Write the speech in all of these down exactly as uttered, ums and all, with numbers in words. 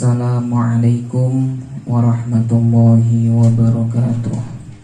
Assalamualaikum warahmatullahi wabarakatuh.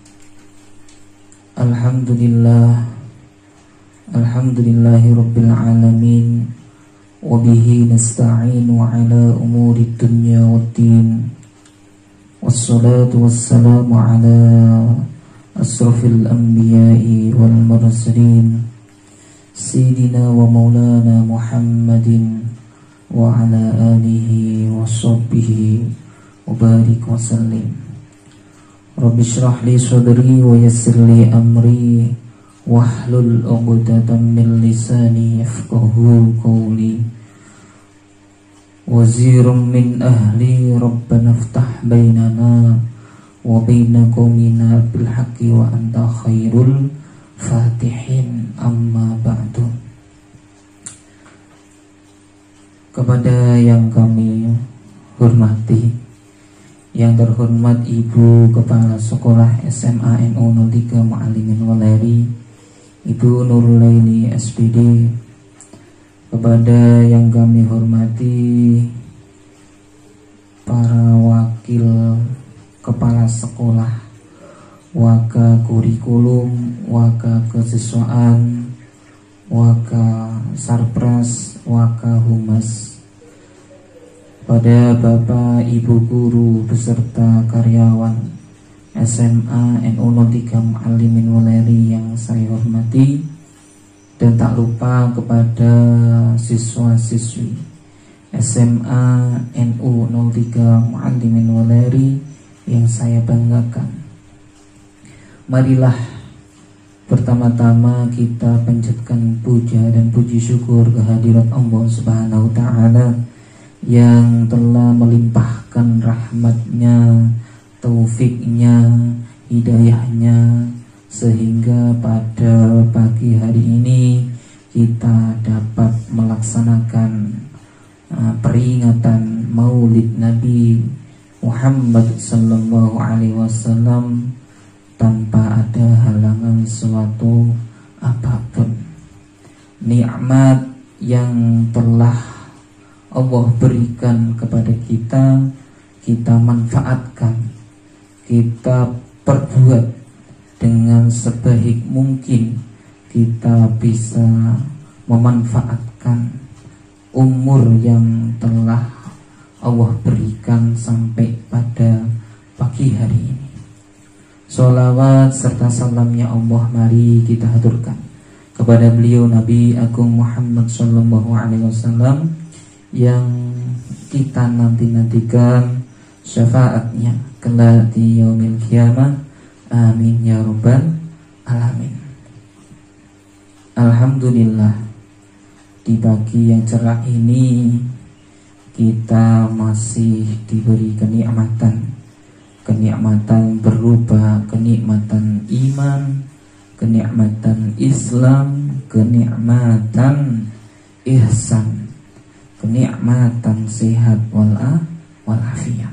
Alhamdulillah, alhamdulillahi rabbil alamin, wabihi nasta'inu ala umuri dunya waddin, wassalatu wassalamu ala asrafil anbiya'i wal mursalin, sayyidina wa maulana Muhammadin wa ala alihi wa sahbihi wa barik wa sallim. Rabbi shrah li sadri wa yassir li amri wahlul 'uqdatam min lisani yafqahu qawli. Wazirum min ahli rabbana iftah bainana wa baina qaumina bil haqqi wa anta khairul fatihin, amma ba'du. Kepada yang kami hormati, yang terhormat Ibu Kepala Sekolah S M A N U nol tiga Muallimin Waleri, Ibu Nurulaini S P D. Kepada yang kami hormati para wakil kepala sekolah, waka kurikulum, waka kesiswaan, waka sarpras, waka humas, pada Bapak Ibu guru beserta karyawan S M A N U nol tiga Muallimin Waleri yang saya hormati, dan tak lupa kepada siswa-siswi S M A N U nol tiga Muallimin Waleri yang saya banggakan. Marilah pertama-tama kita panjatkan puja dan puji syukur kehadirat Allah Subhanahu wa ta'ala yang telah melimpahkan rahmatnya, taufiknya, hidayahnya, sehingga pada pagi hari ini kita dapat melaksanakan uh, peringatan Maulid Nabi Muhammad sallallahu alaihi wasallam tanpa ada halangan suatu apapun. Nikmat yang telah Allah berikan kepada kita, kita manfaatkan, kita perbuat dengan sebaik mungkin. Kita bisa memanfaatkan umur yang telah Allah berikan sampai pada pagi hari ini. Sholawat serta salamnya Allah mari kita haturkan kepada beliau Nabi Agung Muhammad sallallahu alaihi wasallam yang kita nanti-nantikan syafaatnya kelak di yaumil qiyamah. Amin ya rabbal alamin. Alhamdulillah, di pagi yang cerah ini kita masih diberi kenikmatan, kenikmatan berupa kenikmatan iman, kenikmatan Islam, kenikmatan ihsan, kenikmatan sehat walafiat.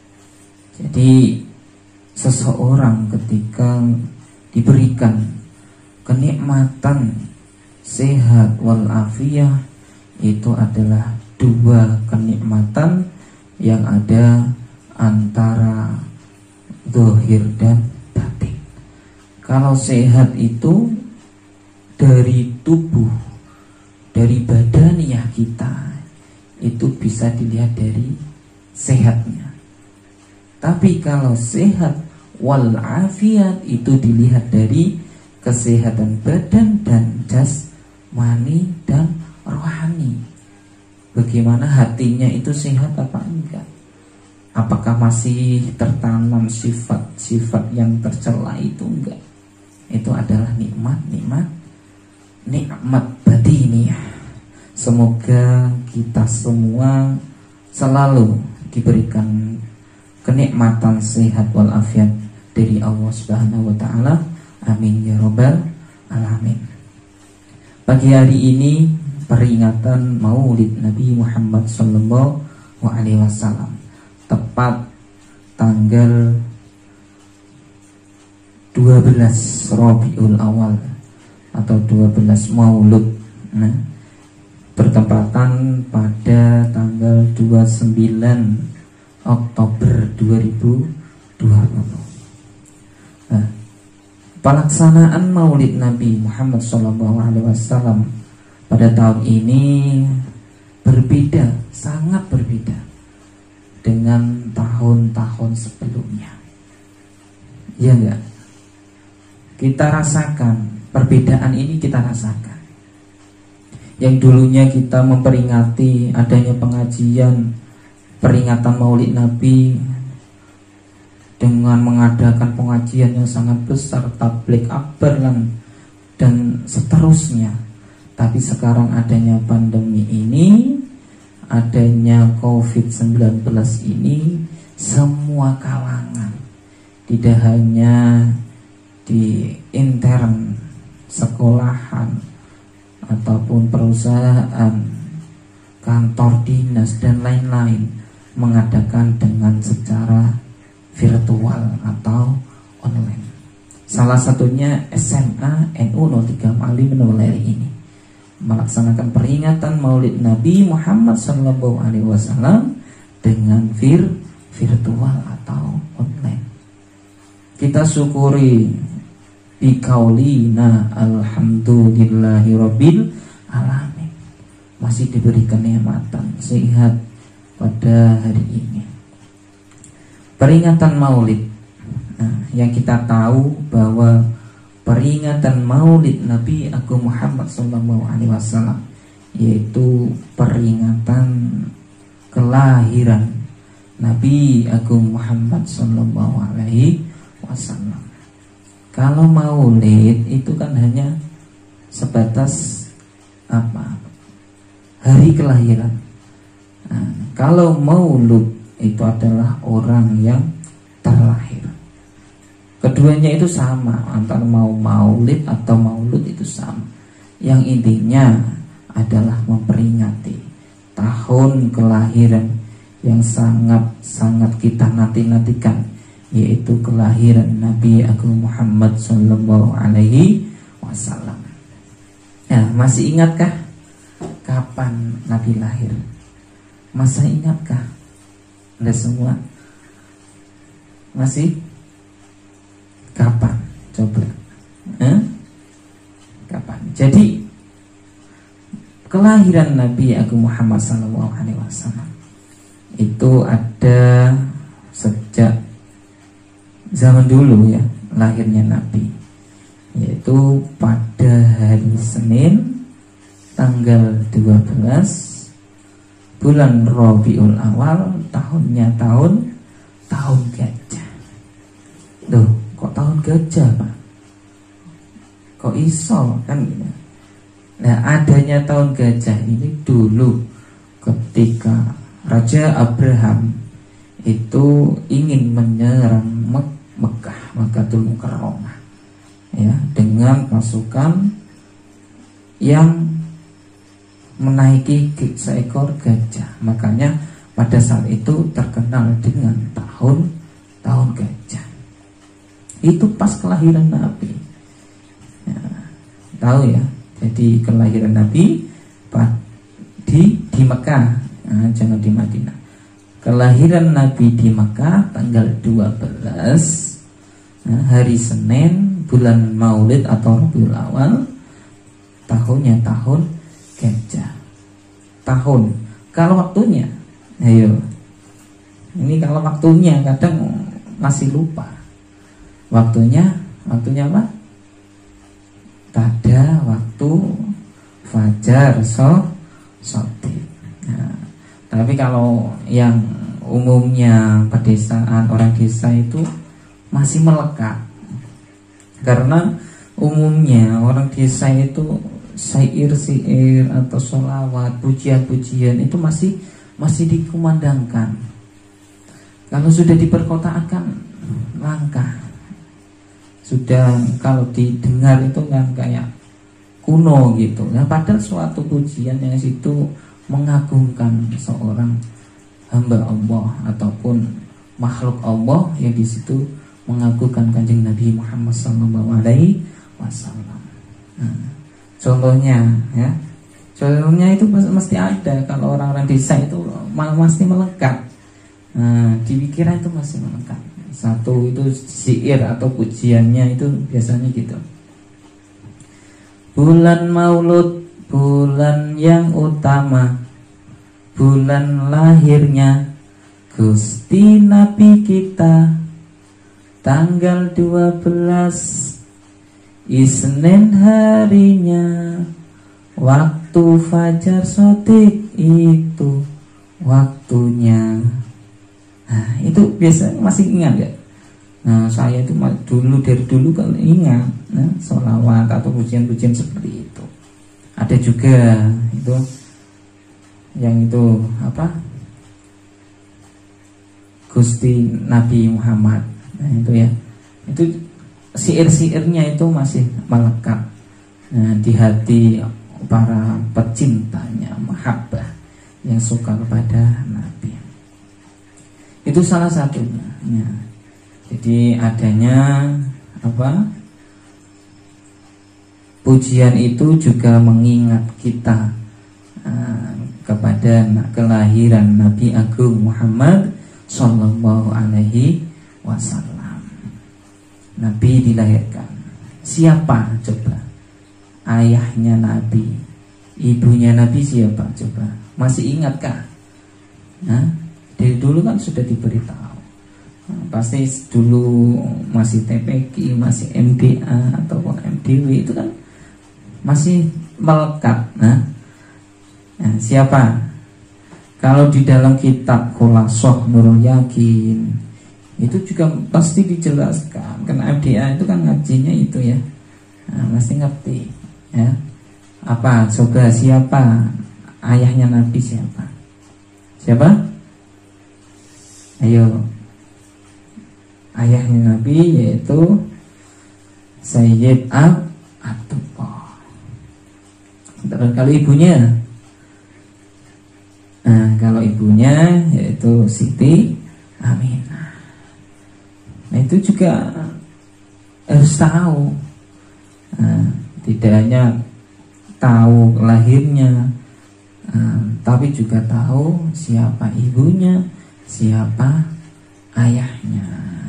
Jadi seseorang ketika diberikan kenikmatan sehat walafiat, itu adalah dua kenikmatan yang ada antara zahir dan batin. Kalau sehat itu dari tubuh, dari badaniah kita, itu bisa dilihat dari sehatnya. Tapi kalau sehat walafiat itu dilihat dari kesehatan badan dan jasmani dan rohani. Bagaimana hatinya itu sehat apa enggak? Apakah masih tertanam sifat-sifat yang tercela itu enggak? Itu adalah nikmat-nikmat nikmat batiniah. Semoga kita semua selalu diberikan kenikmatan sehat walafiat dari Allah Subhanahu wa ta'ala. Amin ya rabbal alamin. Pagi hari ini peringatan Maulid Nabi Muhammad sallallahu alaihi wasallam, tepat tanggal dua belas Rabiul Awal atau dua belas Maulud. Nah, bertepatan pada tanggal dua puluh sembilan Oktober dua ribu dua puluh. Nah, pelaksanaan Maulid Nabi Muhammad shallallahu alaihi wasallam pada tahun ini berbeda, sangat berbeda dengan tahun-tahun sebelumnya. Ya enggak? Kita rasakan perbedaan ini, kita rasakan. Yang dulunya kita memperingati adanya pengajian peringatan Maulid Nabi dengan mengadakan pengajian yang sangat besar, tabligh akbar dan seterusnya. Tapi sekarang adanya pandemi ini, adanya covid sembilan belas ini, semua kalangan, tidak hanya di intern sekolahan ataupun perusahaan, kantor dinas dan lain-lain, mengadakan dengan secara virtual atau online. Salah satunya S M A N U nol tiga Ma'ali Menawleri ini melaksanakan peringatan Maulid Nabi Muhammad shallallahu alaihi wasallam dengan vir virtual atau online. Kita syukuri bikaulina alhamdulillahi rabbil alamin, masih diberikan nikmatan sehat pada hari ini. Peringatan Maulid, nah, yang kita tahu bahwa peringatan Maulid Nabi Agung Muhammad shallallahu alaihi wasallam yaitu peringatan kelahiran Nabi Agung Muhammad shallallahu alaihi wasallam. Kalau Maulid itu kan hanya sebatas apa? Hari kelahiran. Nah, kalau Maulud itu adalah orang yang terlahir. Keduanya itu sama, antara mau maulid atau maulud itu sama. Yang intinya adalah memperingati tahun kelahiran yang sangat-sangat kita nanti-nantikan, yaitu kelahiran Nabi Agung Muhammad Sallallahu Alaihi Wasallam. Ya, masih ingatkah kapan Nabi lahir? Masih ingatkah? Anda semua masih? Kapan? Coba. Eh? Kapan? Jadi kelahiran Nabi Agung Muhammad Sallallahu Alaihi Wasallam itu ada sejak zaman dulu ya, lahirnya Nabi, yaitu pada hari Senin tanggal dua belas bulan Rabiul Awal, tahunnya tahun tahun gajah. Loh, kok tahun gajah, Pak? Kok iso kan gitu. Nah, adanya tahun gajah ini dulu ketika Raja Abraham itu ingin menyerang Mek Mekah, Mekkatul Mukarramah, ya, dengan pasukan yang menaiki seekor gajah. Makanya pada saat itu terkenal dengan tahun tahun gajah. Itu pas kelahiran Nabi ya, tahu ya. Jadi kelahiran Nabi di di Mekah, nah, jangan di Madinah. Kelahiran Nabi di Mekah tanggal dua belas, nah, hari Senin, bulan Maulid atau Rabiul Awal, tahunnya tahun gajah. Tahun. Kalau waktunya, ayo. Ini kalau waktunya kadang masih lupa. Waktunya, waktunya apa? Pada waktu fajar so sotik. Nah, tapi kalau yang umumnya pedesaan, orang desa itu masih melekat. Karena umumnya orang desa itu syair-syair atau sholawat, pujian-pujian itu masih masih dikumandangkan. Kalau sudah di perkotaan kan langka. Sudah kalau didengar itu kan kayak kuno gitu. Nah, padahal suatu pujian yang situ mengagungkan seorang hamba Allah ataupun makhluk Allah yang di situ mengagungkan Kanjeng Nabi Muhammad sallallahu alaihi wasallam. Nah, contohnya ya, contohnya itu mesti ada. Kalau orang-orang desa itu malah mesti melekat Nah, di pikiran itu masih melekat. Satu itu syair atau pujiannya itu biasanya gitu. Bulan Maulud, bulan yang utama, bulan lahirnya Gusti Nabi kita, tanggal dua belas Isnin harinya, waktu fajar sotik itu waktunya. Nah, itu biasa masih ingat ya. Nah, saya itu dulu dari dulu kalau ingat, nah, sholawat atau pujian-pujian seperti itu. Ada juga itu yang itu apa? Gusti Nabi Muhammad. Nah, itu ya. Itu syair-syairnya itu masih melekat, nah, di hati para pecintanya mahabbah yang suka kepada Nabi. Itu salah satunya. Ya. Jadi adanya apa? Pujian itu juga mengingat kita uh, kepada kelahiran Nabi Agung Muhammad Sallallahu Alaihi Wasallam. Nabi dilahirkan. Siapa coba? Ayahnya Nabi, ibunya Nabi siapa coba? Masih ingatkah? Nah, dari dulu kan sudah diberitahu. Nah, pasti dulu masih T P Q, masih M D A ataupun M D W itu kan masih melekat. Nah, nah siapa? Kalau di dalam kitab Khulasoh Nurul Yakin itu juga pasti dijelaskan. Karena M D A itu kan ngajinya itu ya, nah, pasti ngerti ya. Apa? Coba siapa ayahnya Nabi siapa? Siapa? Ayo. Ayahnya Nabi yaitu Sayyid Abdullah. Terus kalau ibunya, nah, kalau ibunya yaitu Siti Aminah. Nah, itu juga harus tahu. Nah, tidak hanya tahu lahirnya, nah, tapi juga tahu siapa ibunya, siapa ayahnya.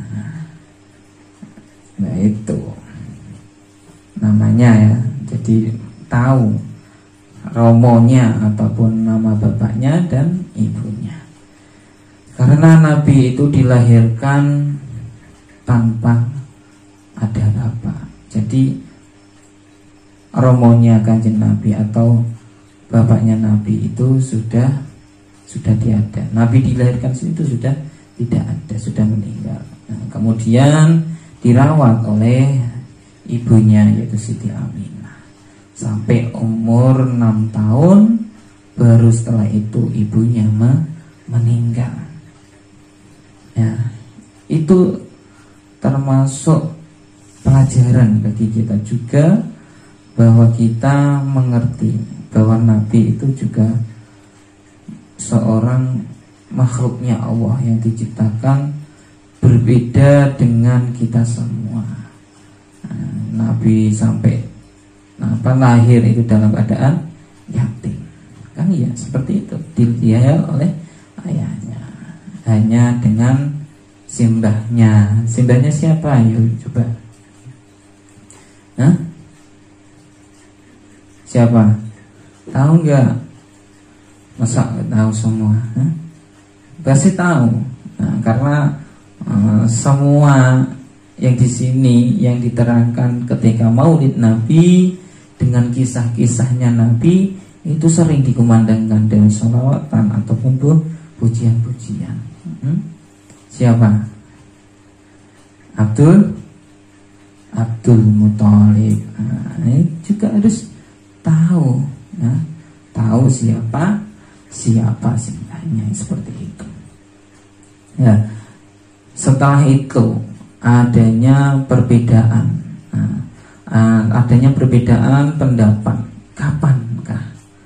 Nah, itu namanya ya. Jadi tahu romonya ataupun nama bapaknya dan ibunya. Karena Nabi itu dilahirkan tanpa ada bapak. Jadi romonya Kanjeng Nabi atau bapaknya Nabi itu sudah sudah tiada. Nabi dilahirkan itu sudah tidak ada, sudah meninggal. Nah, kemudian dirawat oleh ibunya yaitu Siti Aminah sampai umur enam tahun, baru setelah itu ibunya meninggal. Ya, itu termasuk pelajaran bagi kita juga, bahwa kita mengerti bahwa Nabi itu juga seorang makhluknya Allah yang diciptakan berbeda dengan kita semua. Nah, Nabi sampai nah, apa, lahir itu dalam keadaan yatim, kan ya seperti itu, dididik oleh ayahnya hanya dengan simbahnya. Simbahnya siapa? Ayo coba. Hah? Siapa? Tahu nggak? Masa nggak tahu semua? Hah? Pasti tahu. Nah, karena uh, semua yang di sini yang diterangkan ketika Maulid Nabi dengan kisah-kisahnya Nabi itu sering dikumandangkan dengan sholawatan ataupun pujian-pujian. Hmm? Siapa? Abdul Abdul Muthalib. Nah, ini juga harus tahu, ya, tahu siapa siapa simbahnya seperti itu. Ya, setelah itu adanya perbedaan, nah, adanya perbedaan pendapat. Kapankah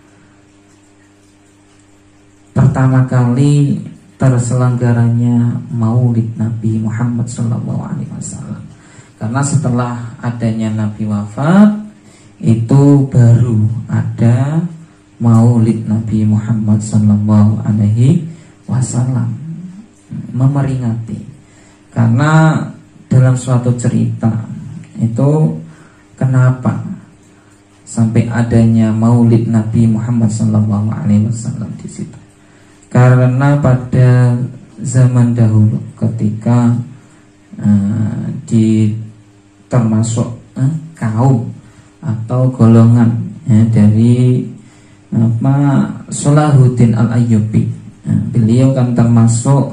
pertama kali terselenggaranya Maulid Nabi Muhammad Sallallahu Alaihi Wasallam? Karena setelah adanya Nabi wafat, itu baru ada Maulid Nabi Muhammad Sallallahu Alaihi Wasallam. memeringati. Karena dalam suatu cerita itu kenapa sampai adanya Maulid Nabi Muhammad Sallallahu Alaihi Wasallam di situ? Karena pada zaman dahulu ketika uh, di termasuk uh, kaum atau golongan ya, dari apa Salahuddin Al-Ayyubi, uh, beliau kan termasuk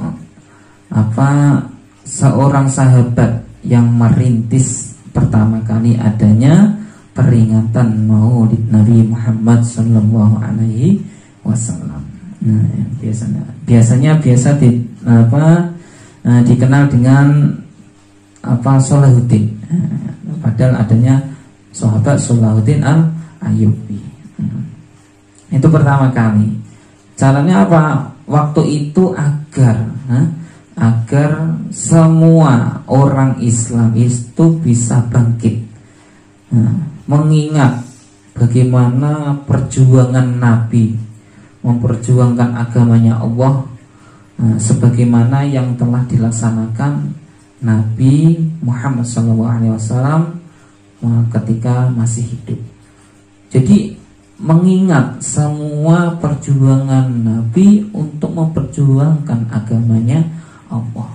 apa seorang sahabat yang merintis pertama kali adanya peringatan Maulid Nabi Muhammad Sallallahu Alaihi Wasallam. Nah, biasanya biasanya biasa di, apa uh, dikenal dengan apa Salahuddin. Uh, padahal adanya sahabat Salahuddin Al-Ayyubi. Uh, itu pertama kali. Caranya apa? Waktu itu agar uh, agar semua orang Islam itu bisa bangkit, uh, mengingat bagaimana perjuangan Nabi memperjuangkan agamanya Allah, nah, sebagaimana yang telah dilaksanakan Nabi Muhammad shallallahu alaihi wasallam ketika masih hidup. Jadi mengingat semua perjuangan Nabi untuk memperjuangkan agamanya Allah.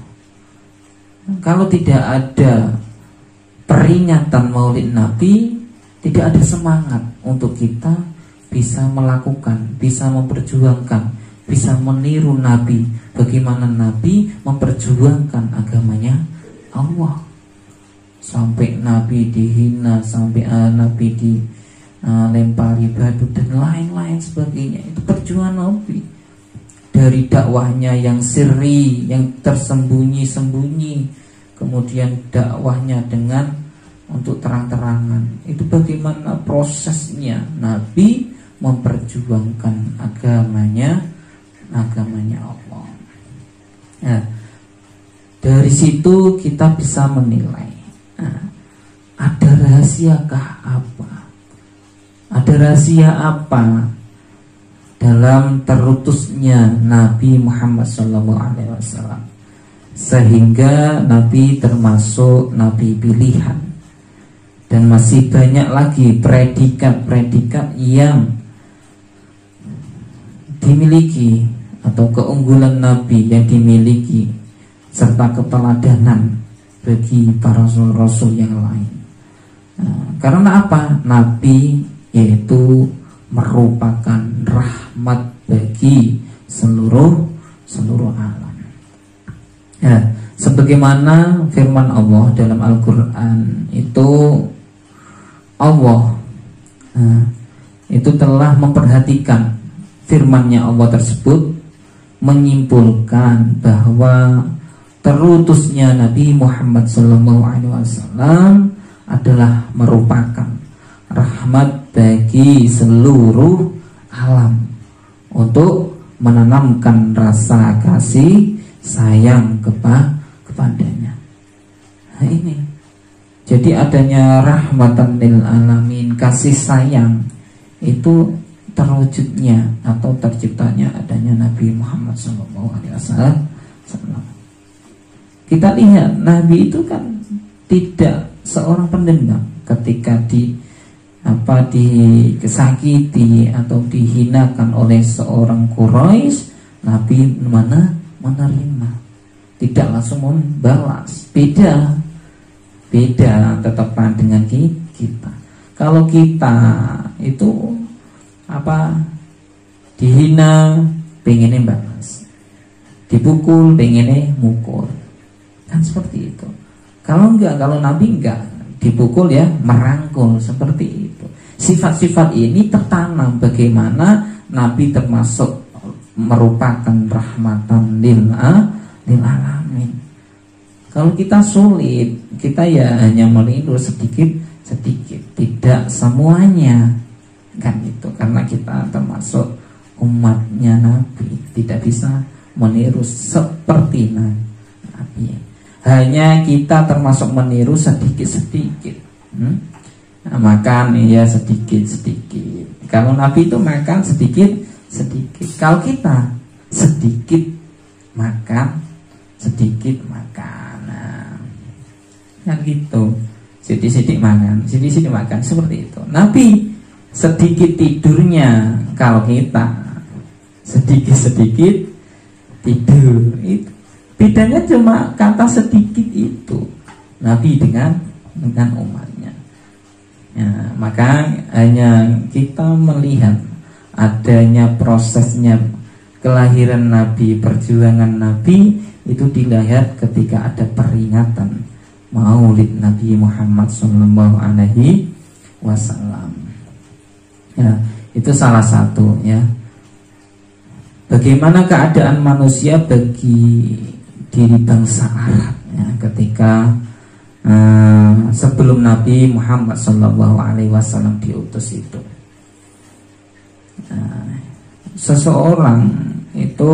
Kalau tidak ada peringatan Maulid Nabi, tidak ada semangat untuk kita bisa melakukan, bisa memperjuangkan, bisa meniru Nabi. Bagaimana Nabi memperjuangkan agamanya Allah. Sampai Nabi dihina, sampai uh, Nabi dilempari uh, batu dan lain-lain sebagainya. Itu perjuangan Nabi. Dari dakwahnya yang sirri, yang tersembunyi-sembunyi, kemudian dakwahnya dengan untuk terang-terangan. Itu bagaimana prosesnya Nabi memperjuangkan agamanya, agamanya Allah. Nah, dari situ kita bisa menilai, nah, ada rahasiakah apa? Ada rahasia apa dalam terutusnya Nabi Muhammad shallallahu alaihi wasallam sehingga Nabi termasuk Nabi pilihan? Dan masih banyak lagi predikat-predikat yang dimiliki atau keunggulan Nabi yang dimiliki serta keteladanan bagi para rasul-rasul yang lain. Nah, karena apa? Nabi yaitu merupakan rahmat bagi seluruh seluruh alam. Ya, sebagaimana firman Allah dalam Al-Quran itu, Allah nah, itu telah memperhatikan firman-Nya Allah tersebut, menyimpulkan bahwa terutusnya Nabi Muhammad shallallahu alaihi wasallam adalah merupakan rahmat bagi seluruh alam untuk menanamkan rasa kasih sayang kepa kepadanya. Nah, ini jadi adanya rahmatan lil alamin, kasih sayang itu terwujudnya atau terciptanya adanya Nabi Muhammad shallallahu alaihi wasallam. Kita lihat Nabi itu kan tidak seorang pendendam. Ketika di apa disakiti atau dihinakan oleh seorang Quraisy, Nabi mana menerima, tidak langsung membalas. Beda, beda tetapan dengan kita. Kalau kita itu apa dihina pengennya balas, dipukul pengennya mukul, kan seperti itu. Kalau enggak, kalau Nabi enggak, dipukul ya merangkul, seperti itu. Sifat-sifat ini tertanam bagaimana Nabi termasuk merupakan rahmatan lil alamin. Kalau kita sulit, kita ya hanya meniru sedikit-sedikit, tidak semuanya, kan itu. Karena kita termasuk umatnya Nabi, tidak bisa meniru seperti Nabi. Hanya kita termasuk meniru sedikit-sedikit. Hmm? Nah, makan ya sedikit-sedikit. Kalau Nabi itu makan sedikit-sedikit. Kalau kita sedikit makan, sedikit makan. Nah, kan gitu. Sidik-sidik makan, sidik-sidik makan, seperti itu. Nabi sedikit tidurnya, kalau kita sedikit-sedikit tidur. Itu bedanya cuma kata sedikit itu. Nabi dengan dengan umatnya. Ya, maka hanya kita melihat adanya prosesnya kelahiran Nabi, perjuangan Nabi itu dilihat ketika ada peringatan Maulid Nabi Muhammad shallallahu alaihi wasallam. Ya, itu salah satu ya. Bagaimana keadaan manusia bagi diri bangsa Arab ya, ketika Uh, sebelum Nabi Muhammad shallallahu alaihi wasallam diutus itu, uh, seseorang itu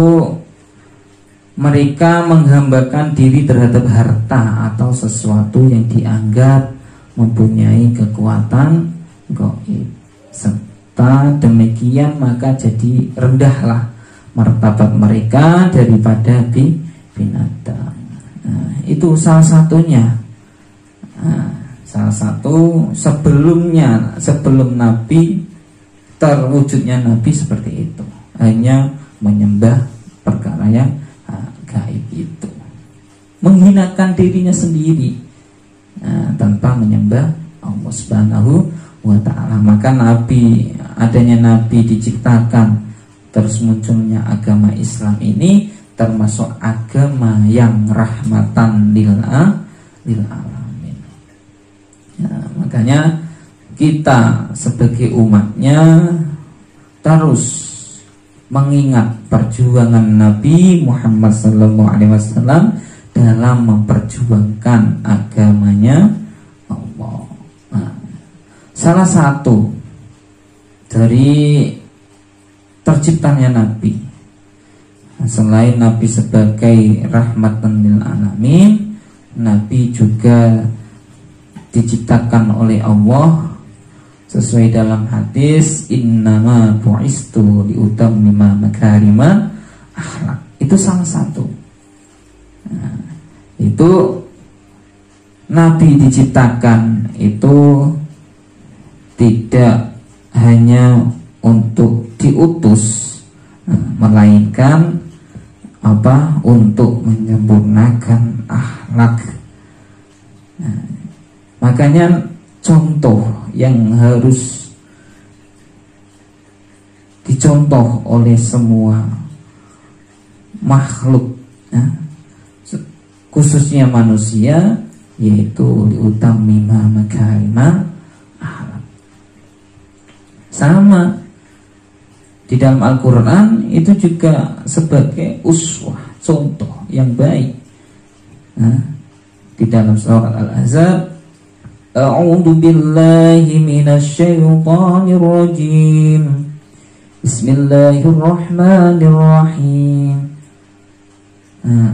mereka menghambakan diri terhadap harta atau sesuatu yang dianggap mempunyai kekuatan gaib, serta demikian maka jadi rendahlah martabat mereka daripada binatang. Nah, itu salah satunya. Nah, salah satu sebelumnya sebelum Nabi terwujudnya Nabi seperti itu, hanya menyembah perkara yang uh, gaib itu, menghinakan dirinya sendiri uh, tanpa menyembah Allah Subhanahu wa Ta'ala. Maka Nabi, adanya Nabi diciptakan, terus munculnya agama Islam ini termasuk agama yang rahmatan lil alamin. Ya, makanya kita sebagai umatnya terus mengingat perjuangan Nabi Muhammad shallallahu alaihi wasallam dalam memperjuangkan agamanya Allah. Nah, salah satu dari terciptanya Nabi, selain Nabi sebagai rahmatan lil alamin, Nabi juga diciptakan oleh Allah sesuai dalam hadis innama bu'istu liutammima makarima akhlak. Itu salah satu. Nah, itu Nabi diciptakan itu tidak hanya untuk diutus, melainkan apa? Untuk menyempurnakan akhlak. Nah, makanya contoh yang harus dicontoh oleh semua makhluk ya, khususnya manusia, yaitu liutammima makarima akhlak. Sama di dalam Al-Quran itu juga sebagai uswah, contoh yang baik. Nah, di dalam surat Al-Ahzab, a'udzu billahi minasy syaithanir rajim. Bismillahirrahmanirrahim. Nah,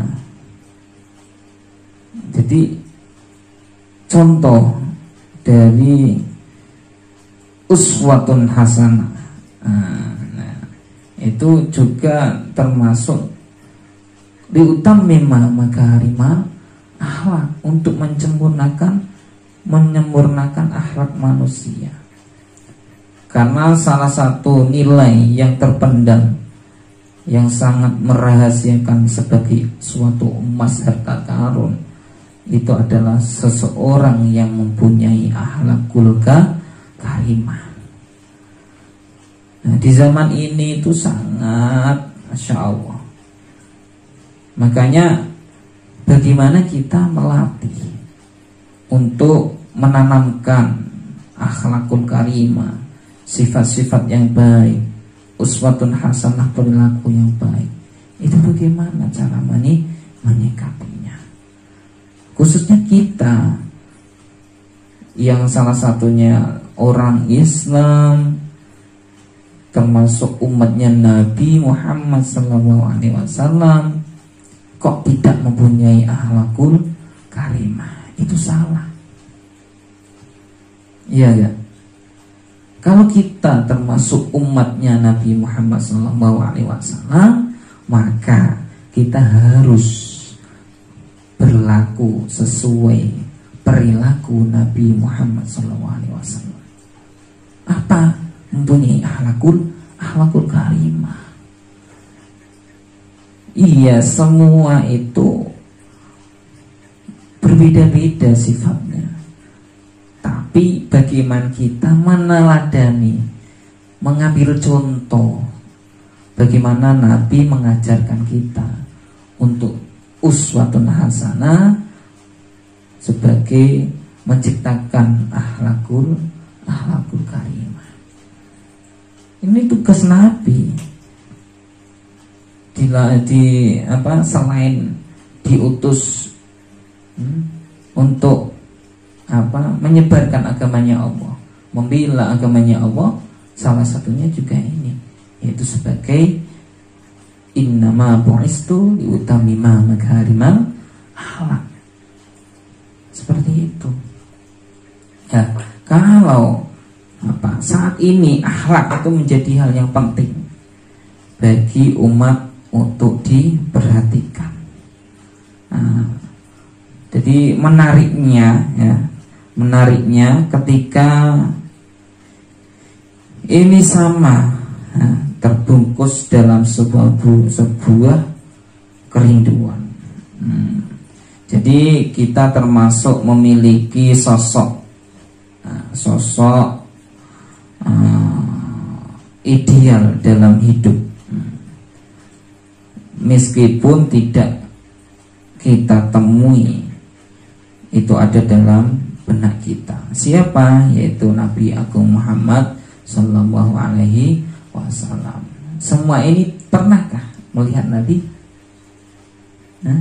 jadi contoh dari uswatun hasanah, nah, itu juga termasuk liutammima makarima akhlak, untuk menyempurnakan menyempurnakan akhlak manusia. Karena salah satu nilai yang terpendam yang sangat merahasiakan sebagai suatu emas harta karun itu adalah seseorang yang mempunyai akhlakul karimah. Nah, di zaman ini itu sangat Masya Allah. Makanya bagaimana kita melatih untuk menanamkan akhlakul karimah, sifat-sifat yang baik, uswatun hasanah, perilaku yang baik. Itu bagaimana cara menyikapinya, khususnya kita yang salah satunya orang Islam, termasuk umatnya Nabi Muhammad shallallahu alaihi wasallam, kok tidak mempunyai akhlakul karimah. Itu salah. Iya ya. Kalau kita termasuk umatnya Nabi Muhammad shallallahu alaihi wasallam, maka kita harus berlaku sesuai perilaku Nabi Muhammad shallallahu alaihi wasallam. Apa? Mempunyai akhlakul akhlakul karimah. Iya, semua itu berbeda-beda sifatnya. Tapi bagaimana kita meneladani, mengambil contoh bagaimana Nabi mengajarkan kita untuk uswatun hasanah sebagai menciptakan akhlakul akhlakul karimah. Ini tugas Nabi. Di, di apa selain diutus hmm, untuk apa menyebarkan agamanya Allah, membela agamanya Allah, salah satunya juga ini, yaitu sebagai innama bu'istu liutamima makarimal akhlak. Seperti itu. Ya, kalau apa saat ini akhlak itu menjadi hal yang penting bagi umat untuk diperhatikan. Nah, jadi menariknya, ya, menariknya ketika ini sama, ya, terbungkus dalam sebuah sebuah kerinduan. Hmm. Jadi kita termasuk memiliki sosok, nah, sosok uh, ideal dalam hidup. Meskipun tidak kita temui, itu ada dalam benak kita. Siapa? Yaitu Nabi Agung Muhammad Sallallahu Alaihi Wasallam. Semua ini pernahkah melihat Nabi? Hah?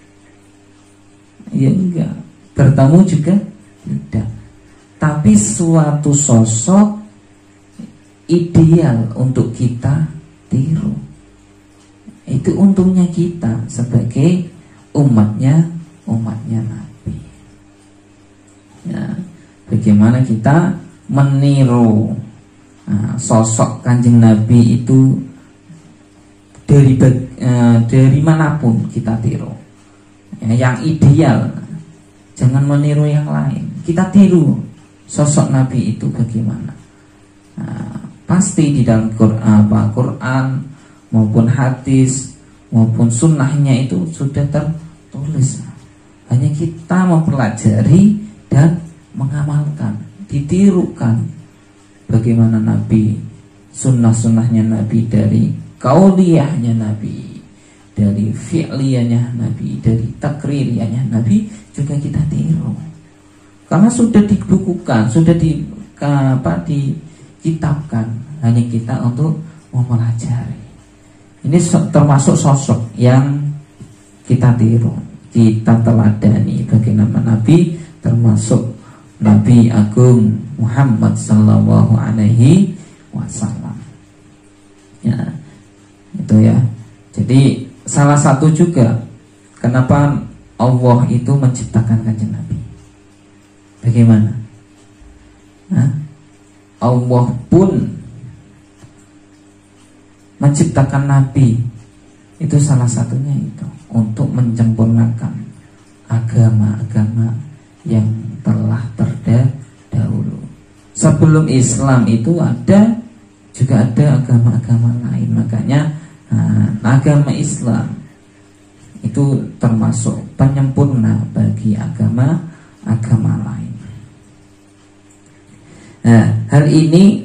Ya enggak. Bertemu juga tidak. Tapi suatu sosok ideal untuk kita tiru. Itu untungnya kita sebagai umatnya umatnya Nabi. Ya, bagaimana kita meniru nah, sosok Kanjeng Nabi itu dari uh, dari manapun kita tiru. Ya, yang ideal, jangan meniru yang lain. Kita tiru sosok Nabi itu bagaimana. Nah, pasti di dalam Quran, apa, Quran maupun hadis maupun sunnahnya itu sudah tertulis. Hanya kita mempelajari dan mengamalkan, ditirukan bagaimana Nabi, sunnah-sunnahnya Nabi, dari kauliyahnya Nabi, dari fi'liyahnya Nabi, dari takririyahnya Nabi juga kita tiru. Karena sudah dibukukan, sudah di apa dikitabkan, hanya kita untuk mempelajari. Ini termasuk sosok yang kita tiru, kita teladani bagaimana Nabi, termasuk Nabi Agung Muhammad Sallallahu Alaihi Wasallam. Ya, itu ya. Jadi salah satu juga kenapa Allah itu menciptakan Kanjeng Nabi. Bagaimana? Nah, Allah pun menciptakan Nabi itu salah satunya itu untuk menyempurnakan agama-agama yang telah terdahulu. Sebelum Islam itu ada juga ada agama-agama lain. Makanya nah, agama Islam itu termasuk penyempurna bagi agama-agama lain. Nah, hal ini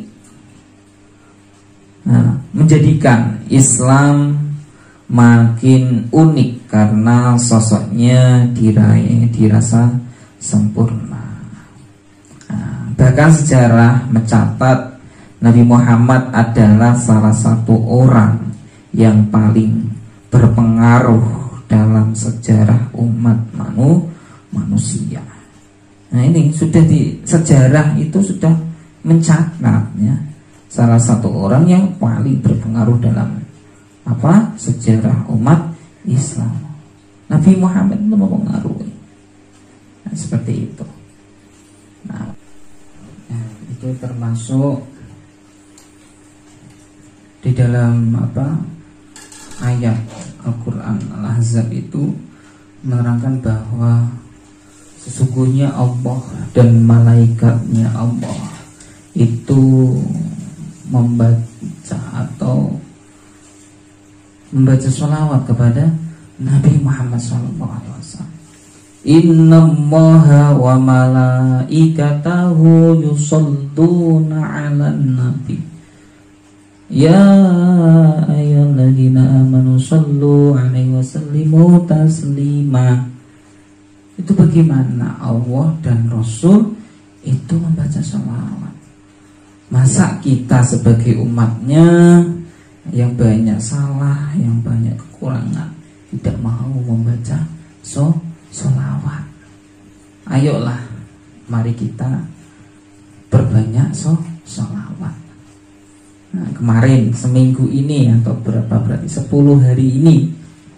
Nah, menjadikan Islam makin unik karena sosoknya diraih, dirasa sempurna. Nah, bahkan sejarah mencatat Nabi Muhammad adalah salah satu orang yang paling berpengaruh dalam sejarah umat manu, manusia. Nah, ini sudah di sejarah itu sudah mencatatnya. Salah satu orang yang paling berpengaruh dalam apa sejarah umat Islam. Nabi Muhammad itu mempengaruhi. Nah, seperti itu. Nah, itu termasuk di dalam apa ayat Al-Quran Al-Ahzab itu menerangkan bahwa sesungguhnya Allah dan malaikatnya Allah itu membaca atau membaca sholawat kepada Nabi Muhammad shallallahu alaihi wasallam. Innallaha wa malaikatahu yusholluna 'alan nabi ya ayyuhalladzina amanu shollu 'alaihi wasallimu taslima. Itu bagaimana Allah dan Rasul itu membaca sholawat. Masa kita sebagai umatnya yang banyak salah, yang banyak kekurangan, tidak mau membaca so, sholawat. Ayolah, mari kita perbanyak so, sholawat. Nah, kemarin seminggu ini atau berapa berarti sepuluh hari ini,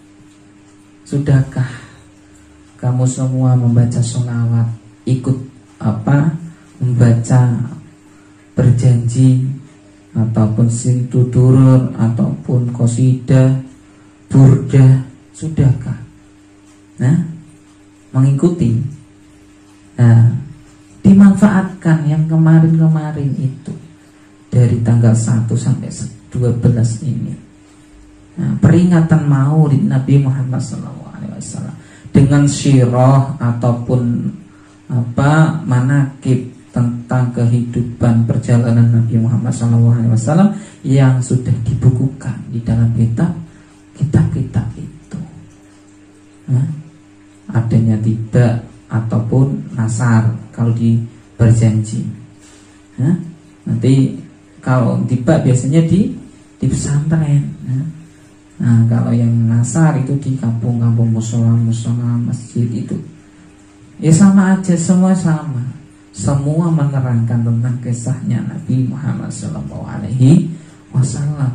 sudahkah kamu semua membaca sholawat, ikut apa membaca berjanji ataupun sintuturur ataupun qasidah, burdah, sudahkah? Nah, mengikuti. Nah, dimanfaatkan yang kemarin-kemarin itu dari tanggal satu sampai dua belas ini. Nah, peringatan Maulid Nabi Muhammad shallallahu alaihi wasallam dengan syirah ataupun apa manakib tentang kehidupan perjalanan Nabi Muhammad shallallahu alaihi wasallam yang sudah dibukukan di dalam kitab kitab-kitab itu. Nah, adanya tiba ataupun nasar kalau di berjanji. Nah, nanti kalau tiba biasanya di di pesantren. Nah, nah kalau yang nasar itu di kampung-kampung musola-musola masjid itu. Ya sama aja, semua sama. Semua menerangkan tentang kisahnya Nabi Muhammad shallallahu alaihi wasallam.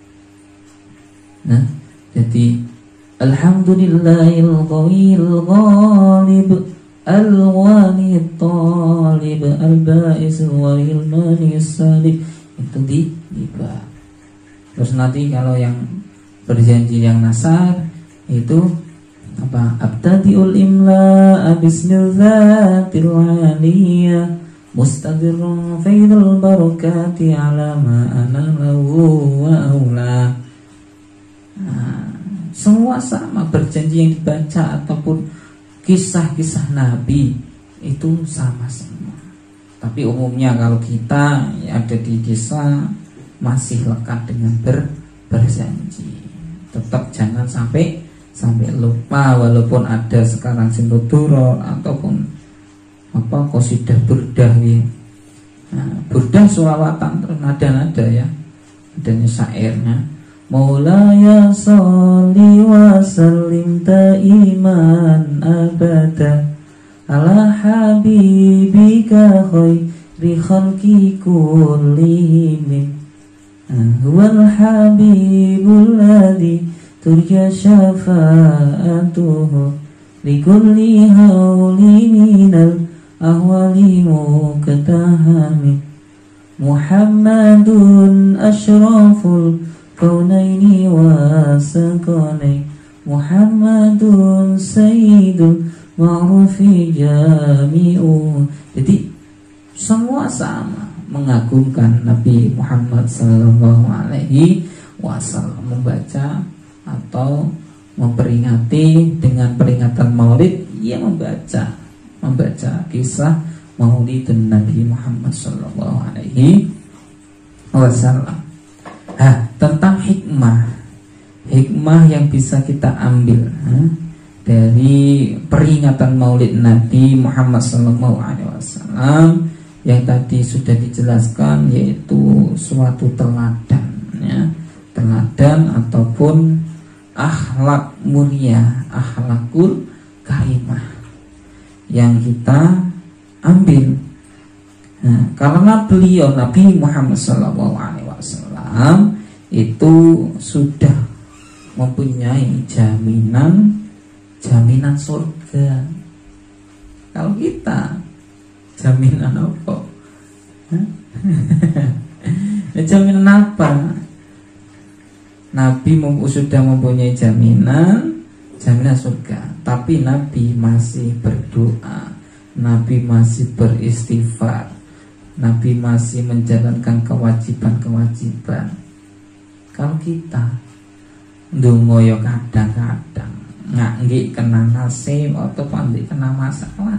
Nah, jadi alhamdulillahil qawiyil ghalib al-wanid talib al-ba'is wal manis salib. Itu di tiba. Terus nanti kalau yang berjanji yang nasar itu apa? Abtadiul imla bismillatil aliyah mustadirun faidul barakati ala ma ana lahu wa aula. Nah, semua sama, berjanji yang dibaca ataupun kisah-kisah Nabi itu sama semua. Tapi umumnya kalau kita ada di kisah masih lekat dengan ber, berjanji. Tetap jangan sampai sampai lupa, walaupun ada sekarang sinuturo ataupun apa qasidah burdah ya. Nah, burdah sulawatan terus nada-nada ya, adanya syairnya. Maulaya sholli wa sallim daiman abada ala habibika khairi khalqi kullihim huwal habibul ladzi turja syafa'atuhu likulli hawli minal ahwali muqtahami Muhammadun ashraful kaunaini wa sakalain Muhammadun sayyidul ma'rufi jami'u. Jadi semua sama mengagungkan Nabi Muhammad sallallahu alaihi wasallam, membaca atau memperingati dengan peringatan Maulid, ia membaca membaca kisah Maulid Nabi Muhammad sallallahu alaihi wasallam. Nah, tentang hikmah hikmah yang bisa kita ambil ha, dari peringatan Maulid Nabi Muhammad sallallahu alaihi wasallam yang tadi sudah dijelaskan, yaitu suatu teladan ya, teladan ataupun akhlak mulia, akhlakul karimah yang kita ambil. Nah, karena beliau Nabi Muhammad sallallahu alaihi wasallam itu sudah mempunyai jaminan jaminan surga. Kalau kita jaminan apa? Jaminan apa? Nabi sudah mempunyai jaminan jaminan surga. Tapi Nabi masih berdoa, Nabi masih beristighfar, Nabi masih menjalankan kewajiban-kewajiban. Kalau kita ndonga yo kadang-kadang nggak kena nasib atau pandai kena masalah,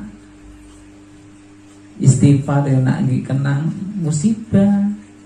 istighfar yo nak kena musibah,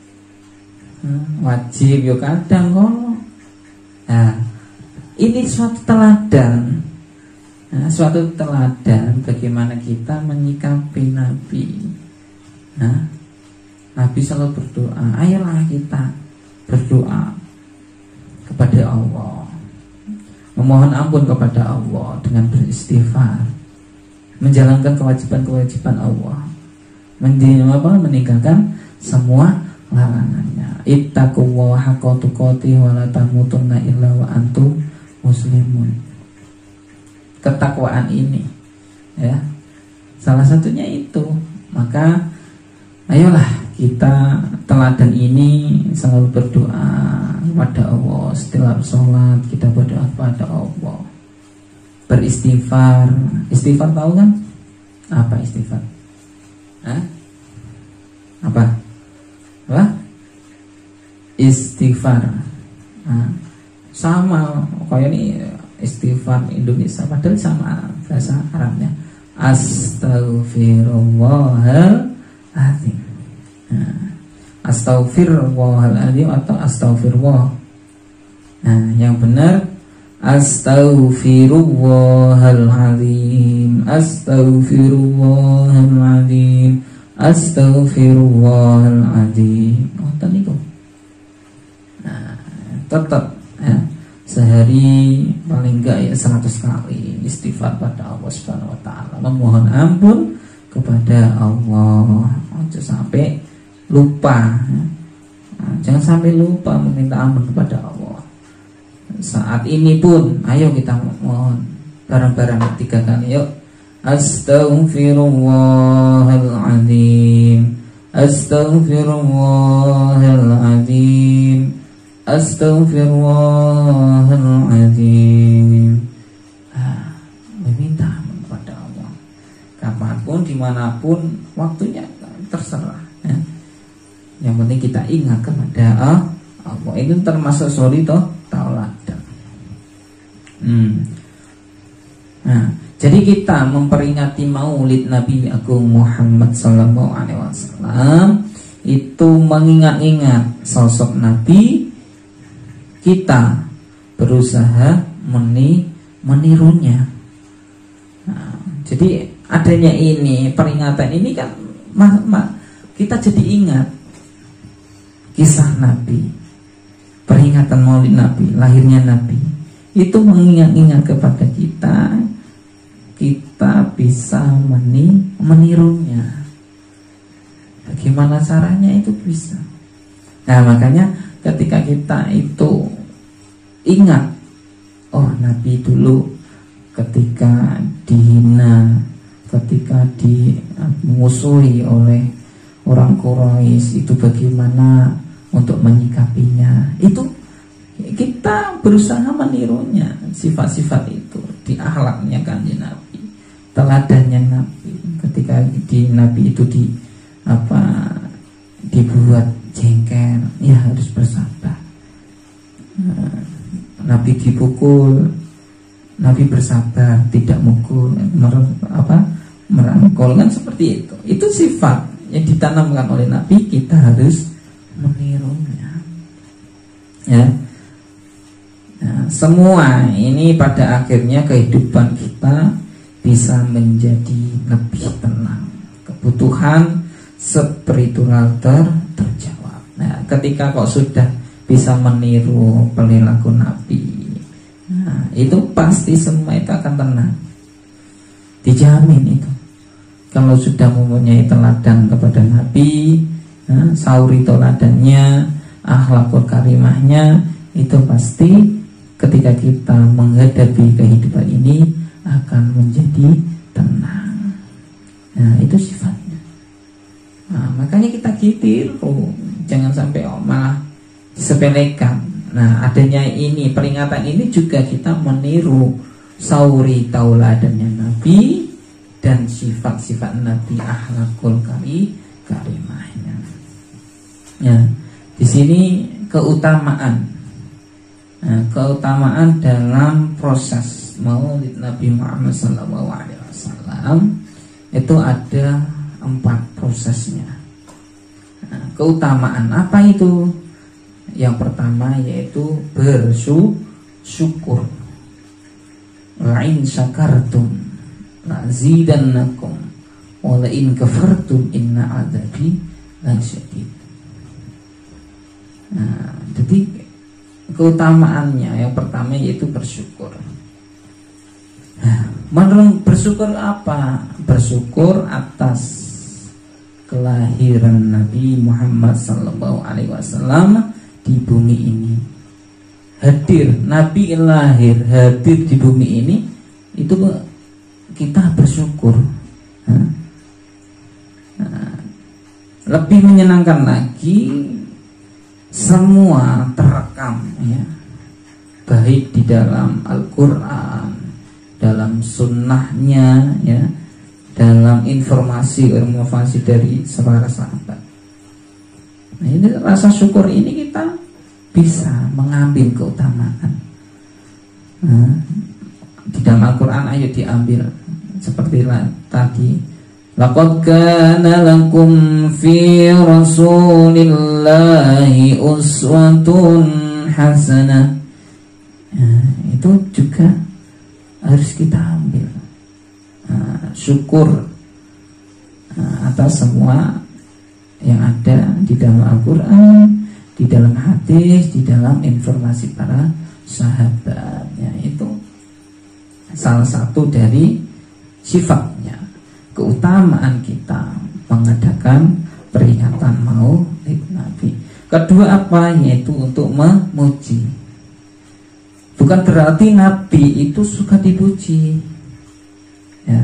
wajib yo kadang ngono. Nah, ini suatu teladan, nah, suatu teladan bagaimana kita menyikapi Nabi. Nah, Nabi selalu berdoa, ayolah kita berdoa kepada Allah, memohon ampun kepada Allah dengan beristighfar, menjalankan kewajiban-kewajiban Allah, meninggalkan semua larangannya. Ittaqullaha haqqa tuqatih wa la tamutunna illa wa antum muslimun. Ketakwaan ini, ya, salah satunya itu. Maka ayolah kita teladan ini selalu berdoa kepada Allah. Setelah sholat kita berdoa kepada Allah, beristighfar. Istighfar tahu kan? Apa istighfar? Hah? Apa? Apa? Istighfar. Nah, sama kayak ini istighfar Indonesia, padahal sama bahasa Arabnya. Astaghfirullahaladzim. Nah, astaghfirullahaladzim atau astaghfirullah. Nah, yang benar astaghfirullahaladzim, astaghfirullahaladzim, astaghfirullahaladzim. Oh, tadi kok. Nah, tetap ya, sehari paling enggak ya seratus kali istighfar pada Allah Subhanahu wa taala, memohon ampun kepada Allah. Jangan sampai lupa. Nah, jangan sampai lupa meminta ampun kepada Allah. Saat ini pun ayo kita mohon bareng-bareng tiga kali, yuk. Astaghfirullahaladzim, astaghfirullahaladzim, astaghfirullahaladzim. Ah, meminta ampun kepada Allah kapanpun, dimanapun, waktunya terserah ya. Yang penting kita ingat kepada Allah. Itu termasuk sorry toh tauladan. Hmm. Nah, jadi kita memperingati Maulid Nabi Agung Muhammad Sallallahu Alaihi Wasallam itu mengingat-ingat sosok Nabi. Kita berusaha meni menirunya. Nah, jadi adanya ini peringatan ini kan, ma, ma, kita jadi ingat kisah Nabi, peringatan Maulid Nabi, lahirnya Nabi. Itu mengingat-ingat kepada kita, kita bisa meni, menirunya. Bagaimana caranya itu bisa. Nah, makanya ketika kita itu ingat, oh Nabi dulu ketika dihina, ketika dimusuhi oleh orang Quraisy, itu bagaimana untuk menyikapinya. Itu kita berusaha menirunya, sifat-sifat itu di akhlaknya kanjeng Nabi, teladannya Nabi. Ketika di Nabi itu di apa dibuat jengkel, ya harus bersabar. Nabi dipukul, Nabi bersabar, tidak mukul, mer, apa merangkul, kan seperti itu. Itu sifat yang ditanamkan oleh Nabi, kita harus menirunya. Ya. Nah, semua ini pada akhirnya kehidupan kita bisa menjadi lebih tenang. Kebutuhan spiritual ter terjawab. Nah, ketika kok sudah bisa meniru perilaku Nabi, nah, itu pasti semua itu akan tenang. Dijamin itu. Kalau sudah mempunyai teladan kepada Nabi, nah, sauri teladannya, akhlakul karimahnya, itu pasti ketika kita menghadapi kehidupan ini akan menjadi tenang. Nah, itu sifatnya. Nah, makanya kita tiru, jangan sampai oh, malah disepelekan. Nah, adanya ini peringatan ini juga kita meniru sauri tauladannya Nabi dan sifat-sifat Nabi, akhlakul kari karimahnya. Ya, di sini keutamaan, nah, keutamaan dalam proses Maulid Nabi Muhammad Sallallahu Alaihi Wasallam itu ada empat prosesnya. Nah, keutamaan apa itu? Yang pertama yaitu bersyukur. La in syakartum la zidannakum wa la in kafartum inna adzabi lasyadid. Nah, jadi keutamaannya yang pertama yaitu bersyukur. Nah, menurut bersyukur apa? Bersyukur atas kelahiran Nabi Muhammad Sallallahu Alaihi Wasallam di bumi ini. Hadir, Nabi lahir, hadir di bumi ini, itu kita bersyukur. Nah, nah, lebih menyenangkan lagi, semua terekam, ya, baik di dalam Al-Quran, dalam sunnahnya, ya, dalam informasi informasi dari para sahabat. Nah, ini rasa syukur ini kita bisa mengambil keutamaan. Nah, di dalam Al-Quran ayo diambil seperti tadi, laqad kana lakum fi rasulillahi uswatun hasanah. Nah, itu juga harus kita ambil. Nah, syukur nah, atas semua yang ada di dalam Al-Quran, di dalam hadis, di dalam informasi para sahabatnya. Itu salah satu dari sifatnya, keutamaan kita mengadakan peringatan Maulid Nabi. Kedua apa? Yaitu untuk memuji. Bukan berarti Nabi itu suka dipuji, ya.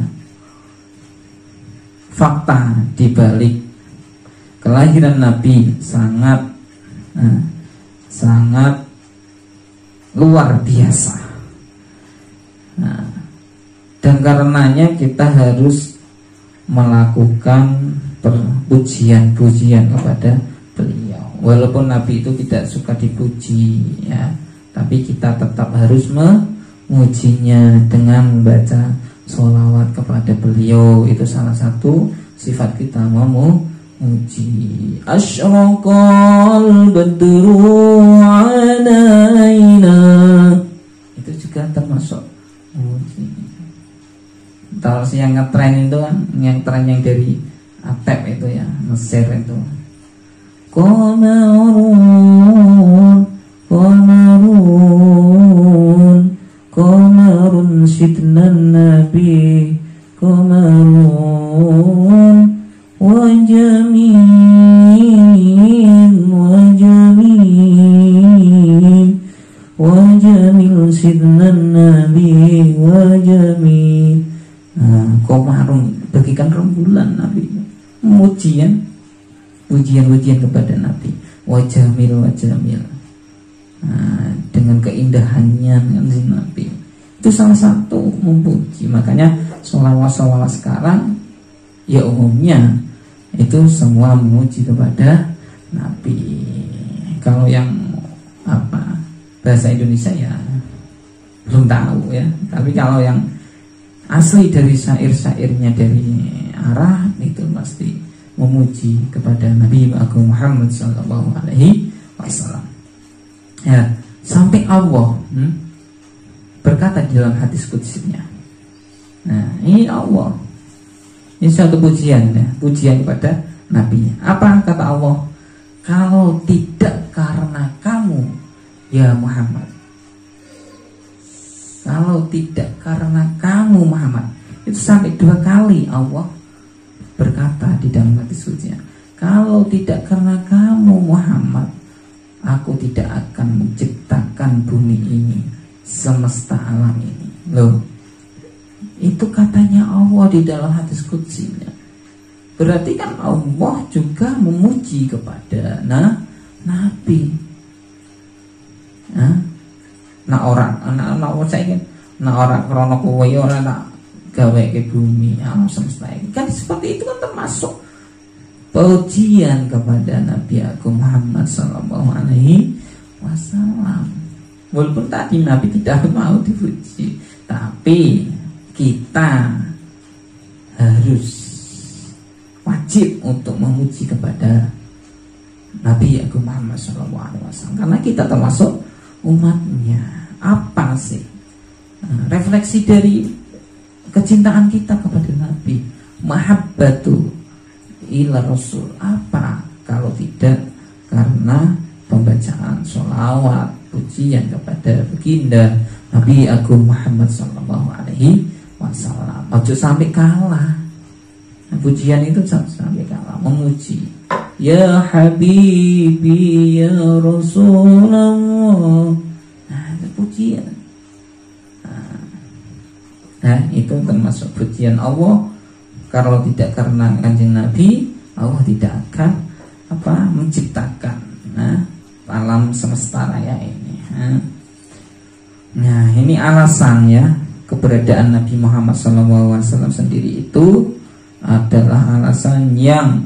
Fakta dibalik kelahiran Nabi sangat Nah, sangat luar biasa. Nah, dan karenanya kita harus melakukan pujian-pujian kepada beliau. Walaupun Nabi itu tidak suka dipuji, ya, tapi kita tetap harus memujinya dengan membaca sholawat kepada beliau. Itu salah satu sifat kita memuji. Uji asyraqal badru alaina, itu juga termasuk uji. Kalau yang ngetren itu kan, yang tren yang dari Atep itu ya, Mesir itu, Qamarun Qamarun Qamarun sidnan nabi Qamarun Wajamil Wajamil Wajamil sidnan nabi Wajamil. Nah, Qamarun bagikan rembulan Nabi, pujian pujian-pujian kepada Nabi. Wajamil Wajamil, nah, dengan keindahannya dengan Nabi, itu salah satu memuji. Makanya sholawat-sholawat sekarang ya umumnya itu semua memuji kepada Nabi. Kalau yang apa bahasa Indonesia ya belum tahu ya. Tapi kalau yang asli dari syair-syairnya dari Arab itu pasti memuji kepada Nabi Agung Muhammad Sallallahu Alaihi Wasallam. Ya, sampai Allah hmm, berkata di dalam hadis qudsinya. Nah, ini Allah. Ini suatu pujian ya, pujian kepada Nabi. Apa kata Allah? Kalau tidak karena kamu ya Muhammad, kalau tidak karena kamu Muhammad, itu sampai dua kali Allah berkata di dalam hadis qudsinya. Kalau tidak karena kamu Muhammad, aku tidak akan menciptakan bumi ini, semesta alam ini. Loh, itu katanya Allah di dalam hadis qudsinya. Berarti kan Allah juga memuji kepada nah, Nabi. Nah, nah orang, anak-anak saya ingin Nah orang krono kowe ora nak gawe ke bumi alam semesta ini kan seperti itu kan termasuk pujian kepada Nabi Agung Muhammad Sallallahu Alaihi Wasallam. Walaupun tadi Nabi tidak mau dipuji, tapi kita harus wajib untuk memuji kepada Nabi Agung Muhammad Sallallahu Alaihi Wasallam karena kita termasuk umatnya. Apa sih refleksi dari kecintaan kita kepada Nabi? Mahabbatu ila Rasul. Apa kalau tidak karena pembacaan sholawat pujian kepada baginda Nabi Agung Muhammad Sallallahu Alaihi Wasallam. Ojo sampai kalah. Pujian itu sampai kalah. Memuji ya Habibi ya Rasulullah. Nah, itu pujian. Nah, itu termasuk pujian Allah. Kalau tidak karena kanjeng Nabi, Allah tidak akan apa menciptakan nah, alam semesta raya ini. Nah, nah ini alasan ya keberadaan Nabi Muhammad shallallahu alaihi wasallam sendiri itu adalah alasan yang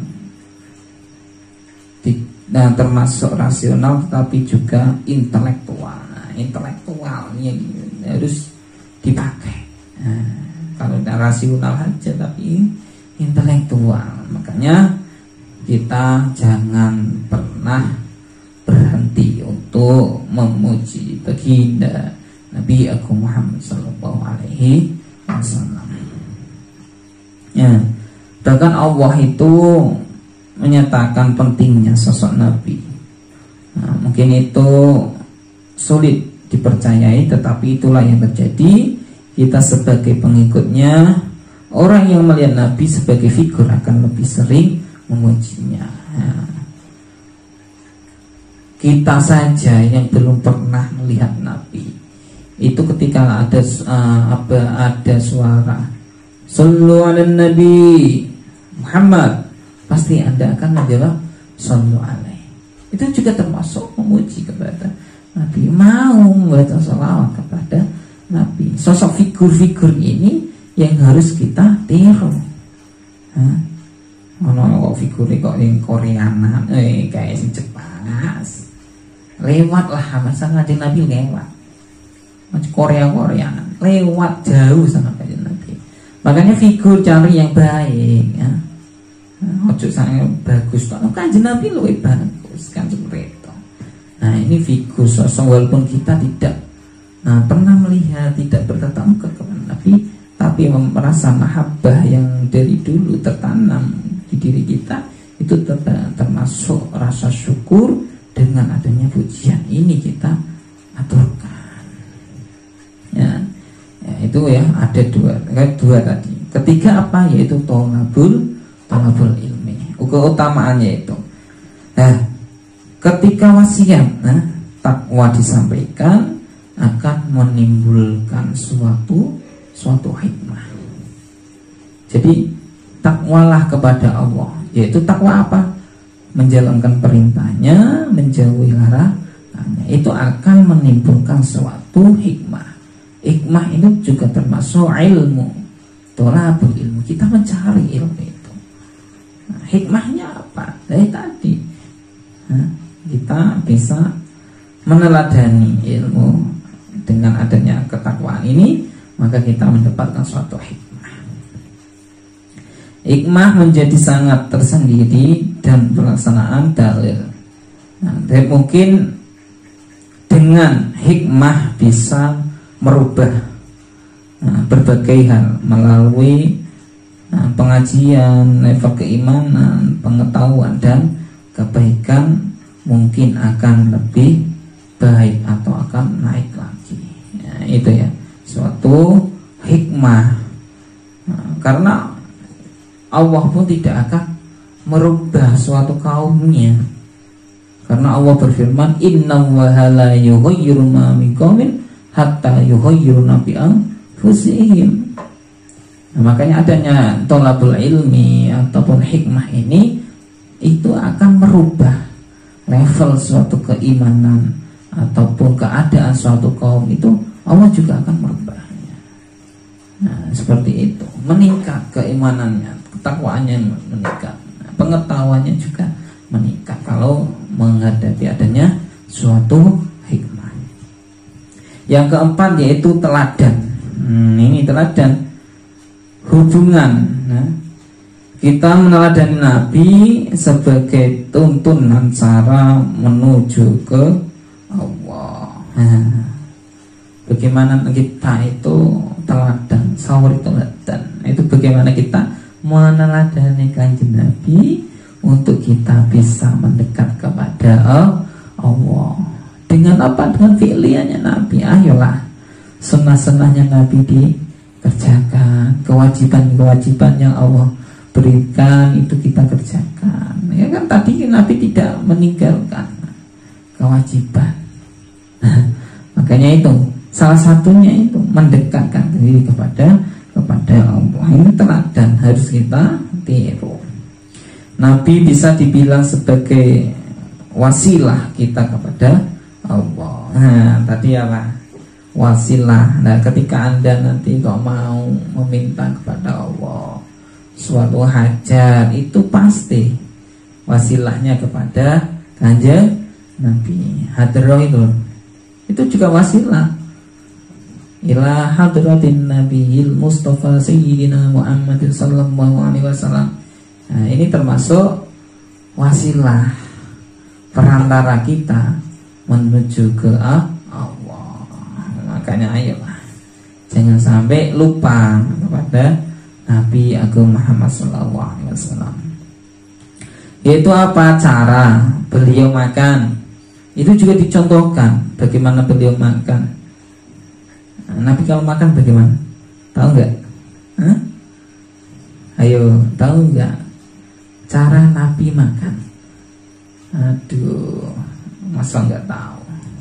di, nah, termasuk rasional tetapi juga intelektual. Nah, intelektual ini harus dipakai. Nah, kalau tidak rasional aja tapi intelektual, makanya kita jangan pernah berhenti untuk memuji baginda Nabi Agung Muhammad Sallallahu Alaihi Wasallam. Ya, bahkan Allah itu menyatakan pentingnya sosok Nabi. Nah, mungkin itu sulit dipercayai, tetapi itulah yang terjadi. Kita sebagai pengikutnya, orang yang melihat Nabi sebagai figur akan lebih sering memujinya. Nah, kita saja yang belum pernah melihat Nabi, itu ketika ada uh, apa ada suara Sallu ala Nabi Muhammad, pasti Anda akan menjawab Sallu alaihi. Itu juga termasuk memuji kepada Nabi, mau membaca salawat kepada Nabi. Sosok figur-figur ini yang harus kita tiru. Ono kok figure kok yang Koreanan, eh kayak si Jepang. Lewat lah masa kanjeng Nabi lewat. Macam Korea-Koreaan, lewat jauh sama kanjeng Nabi. Makanya figur cari yang baik ya. Ojo saya bagus kok kanjeng Nabi lebih bagus kan seperti itu. Nah, ini figur sosok walaupun kita tidak Nah, pernah melihat, tidak bertatap muka kepada Nabi, tapi merasa mahabbah yang dari dulu tertanam di diri kita, itu termasuk rasa syukur dengan adanya pujian ini kita aturkan. Ya, ya itu ya ada dua, dua tadi. Ketiga apa? Yaitu tolabul, tolabul ilmi. Keutamaannya itu. Nah, ketika wasiat, nah, takwa disampaikan akan menimbulkan suatu suatu hikmah. Jadi takwalah kepada Allah, yaitu takwa apa? Menjalankan perintahnya, menjauhi larangannya. Itu akan menimbulkan suatu hikmah. Hikmah itu juga termasuk ilmu, tolabul ilmu. Kita mencari ilmu itu. Nah, hikmahnya apa? Dari tadi nah, kita bisa meneladani ilmu. Dengan adanya ketakwaan ini, maka kita mendapatkan suatu hikmah. Hikmah menjadi sangat tersendiri dan pelaksanaan dalil. Nah, dan mungkin dengan hikmah bisa merubah nah, berbagai hal melalui nah, pengajian, level keimanan, pengetahuan dan kebaikan mungkin akan lebih baik atau akan naik lagi. Ya, itu ya suatu hikmah. Nah, karena Allah pun tidak akan merubah suatu kaumnya. Karena Allah berfirman, innallaha la yughayyiru ma biqaumin hatta yughayyiru ma bi anfusihim. Nah, makanya adanya tolabul ilmi ataupun hikmah ini itu akan merubah level suatu keimanan ataupun keadaan suatu kaum itu. Allah juga akan merubahnya. Nah, seperti itu, meningkat keimanannya, ketakwaannya meningkat, pengetahuannya juga meningkat kalau menghadapi adanya suatu hikmah. Yang keempat yaitu teladan. Hmm, ini teladan hubungan. Nah, kita meneladani Nabi sebagai tuntunan cara menuju ke Allah. Nah, bagaimana kita itu teladan, sawari teladan. Itu bagaimana kita meneladani Kanjeng Nabi untuk kita bisa mendekat kepada Allah. Dengan apa? Dengan fi'liyahnya Nabi. Ayolah, sunnah-sunnahnya Nabi dikerjakan, kewajiban-kewajiban yang Allah berikan itu kita kerjakan. Ya kan tadi Nabi tidak meninggalkan kewajiban. Makanya itu salah satunya itu mendekatkan diri kepada kepada Allah. Ini teladan harus kita tiru. Nabi bisa dibilang sebagai wasilah kita kepada Allah. Nah, tadi apa? Wasilah. Nah, ketika Anda nanti kok mau meminta kepada Allah suatu hajat, itu pasti wasilahnya kepada Kanjeng Nabi. Hadrah itu itu juga wasilah ila hadratin nabiyil mustafa sayyidina Muhammadin sallallahu alaihi wasallam. Nah, ini termasuk wasilah perantara kita menuju ke Allah. Makanya ayolah, jangan sampai lupa kepada Nabi Agung Muhammad sallallahu alaihi wasallam. Yaitu apa? Cara beliau makan. Itu juga dicontohkan bagaimana beliau makan. Nabi kalau makan bagaimana? Tahu nggak? Hah? Ayo, tahu nggak cara Nabi makan? Aduh, masa nggak tahu?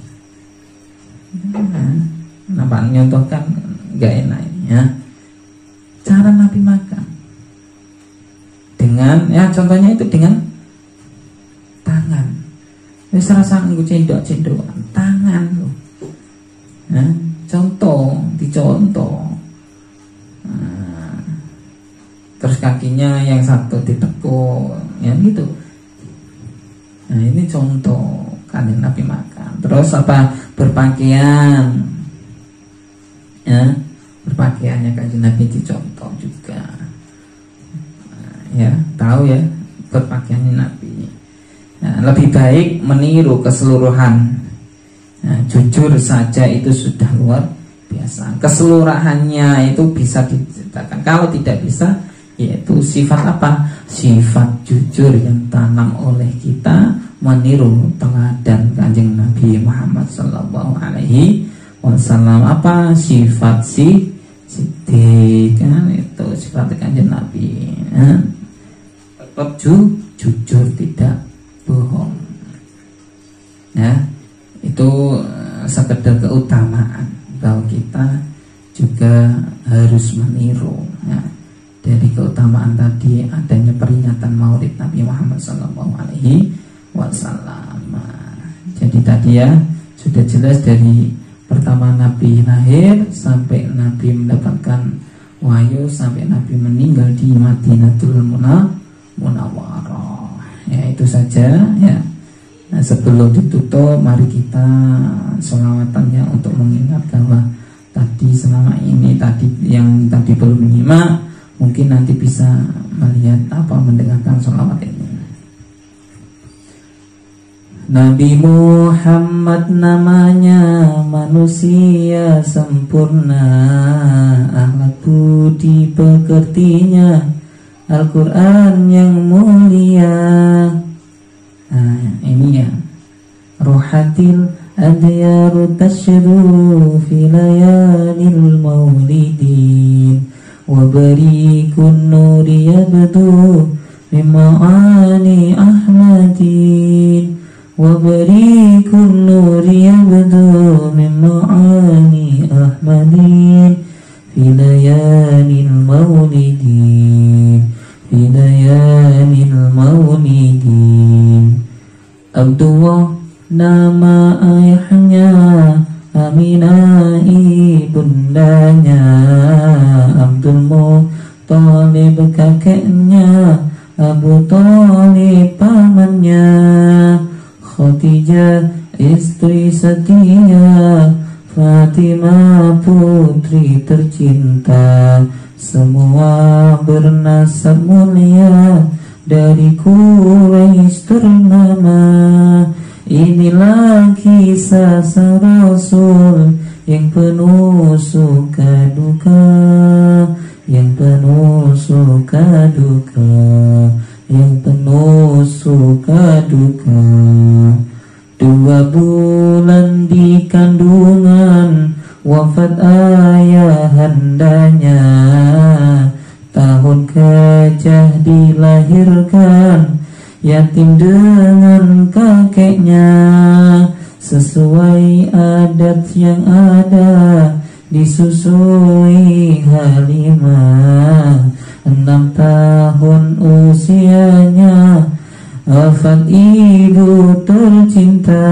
Nah, nampak nyontohkan nggak enak ini ya. Cara Nabi makan dengan, ya contohnya itu dengan tangan. Wis rasa nggo cendok-cendokan tangan loh. Nah, contoh, dicontoh. Nah, terus kakinya yang satu ditekuk, ya gitu. Nah, ini contoh kan Nabi makan. Terus apa? Berpakaian. Ya, berpakaiannya Kanjeng Nabi dicontoh juga. Nah, ya, tahu ya berpakaiannya Nabi. Nah, lebih baik meniru keseluruhan. Nah, jujur saja itu sudah luar biasa. Keseluruhannya itu bisa diceritakan. Kalau tidak bisa, yaitu sifat apa? Sifat jujur yang tanam oleh kita meniru teladan Kanjeng Nabi Muhammad sallallahu alaihi wasallam. Apa? Sifat si sidik kan, itu sifat Kanjeng Nabi. Nah, tetap ju, jujur, tidak bohong. Ya, itu uh, sekedar keutamaan bahwa kita juga harus meniru ya. Dari keutamaan tadi adanya peringatan Maulid Nabi Muhammad sallallahu alaihi wasallam. Jadi tadi ya sudah jelas dari pertama Nabi lahir sampai Nabi mendapatkan wahyu sampai Nabi meninggal di Madinatul Munawwarah. Ya itu saja ya. Nah, sebelum ditutup, mari kita sholawatan untuk mengingat bahwa tadi selama ini tadi yang tadi belum menyimak mungkin nanti bisa melihat apa mendengarkan sholawat ini. Nabi Muhammad namanya manusia sempurna, akhlak budi pekertinya Al-Quran yang mulia. Nah ini ya, ruhatil adyaru tashru fi layalil maulidin wa barikun nuri yabdu mima'ani ahmadin wa barikun nuri yabdu mima'ani ahmadin fi layalil maulidin fi layalil maulidin. Abdullah nama ayahnya, Aminah ibundanya, Abdul Muthalib kakeknya, Abu Thalib pamannya, Khadijah istri setia, Fatimah putri tercinta, semua bernasab mulia, dari Quraisy ternama. Inilah kisah Rasul yang penuh suka duka, yang penuh suka duka, yang penuh suka duka. Dua bulan di kandungan, wafat ayahandanya. Tahun gajah dilahirkan, yatim dengan kakeknya. Sesuai adat yang ada, disusui Halimah. Enam tahun usianya, wafat ibu tercinta.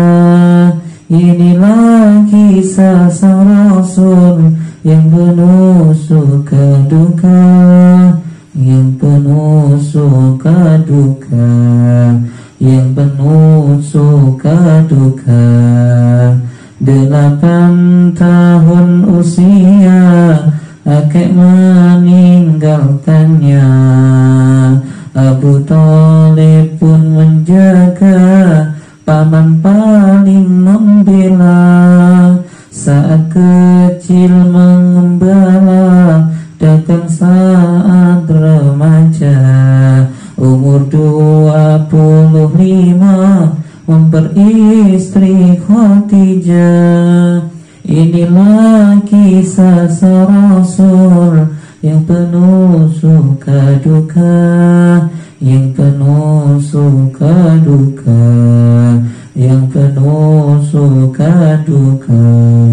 Inilah kisah sang Rasul yang penuh suka duka, yang penuh suka duka, yang penuh suka duka. Delapan tahun usia, kakek meninggalkannya. Abu Thalib pun menjaga, paman paling membela. Saat kecil mengembala, dagang saat remaja. Umur dua puluh lima, memperistri Khadijah. Inilah kisah Rasul yang penuh suka duka, yang penuh suka duka, yang penuh suka duka.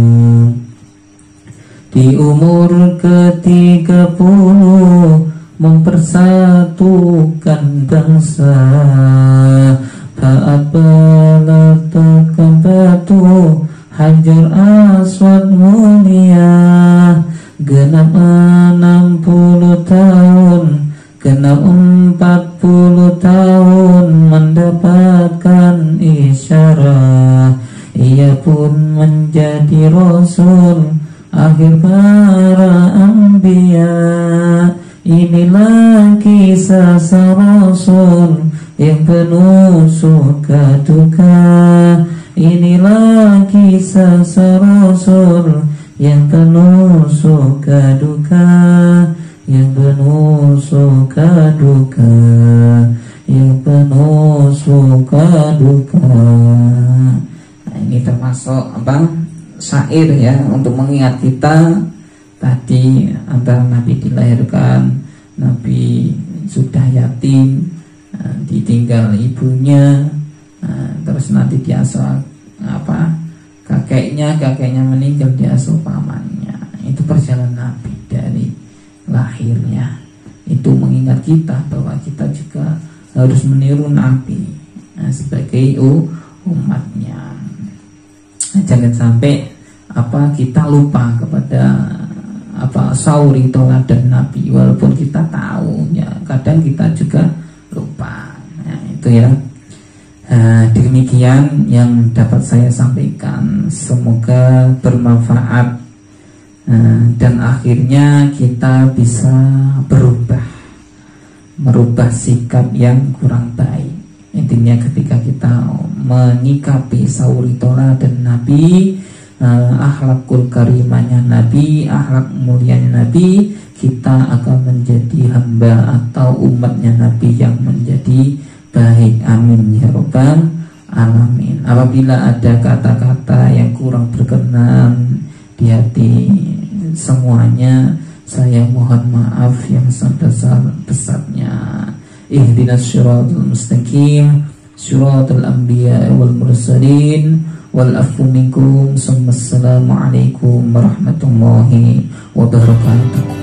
Di umur ketiga puluh, mempersatukan bangsa. Saat meletakkan batu Hajar Aswad mulia. Genap enam puluh tahun, genap empat puluh tahun, mendapatkan isyarat. Ia pun menjadi Rasul, akhir para anbiya. Inilah kisah Rasul yang penuh suka duka. Inilah kisah Rasul yang penuh suka duka, yang penuh suka duka, yang penuh suka duka. Nah, ini termasuk apa? Syair ya, untuk mengingat kita tadi antara Nabi dilahirkan, Nabi sudah yatim, ditinggal ibunya, terus nanti diasuh apa kakeknya, kakeknya meninggal, diasuh pamannya. Itu perjalanan Nabi dari lahirnya. Itu mengingat kita bahwa kita juga harus meniru Nabi sebagai umatnya. Jangan sampai apa kita lupa kepada apa sauri toladan Nabi, walaupun kita tahu ya, kadang kita juga lupa. Nah, itu ya. Nah, demikian yang dapat saya sampaikan. Semoga bermanfaat, nah, dan akhirnya kita bisa berubah, merubah sikap yang kurang baik. Intinya ketika kita menyikapi sauri toladan Nabi, uh, akhlakul karimahnya Nabi, akhlak mulianya Nabi, kita akan menjadi hamba atau umatnya Nabi yang menjadi baik. Amin ya rabbal alamin. Apabila ada kata-kata yang kurang berkenan di hati semuanya, saya mohon maaf yang sebesar-besarnya. Ihdinas syiratal mustaqim, syiratal anbiya wal mursalin, wal afu minkum. Assalamualaikum warahmatullahi wabarakatuh.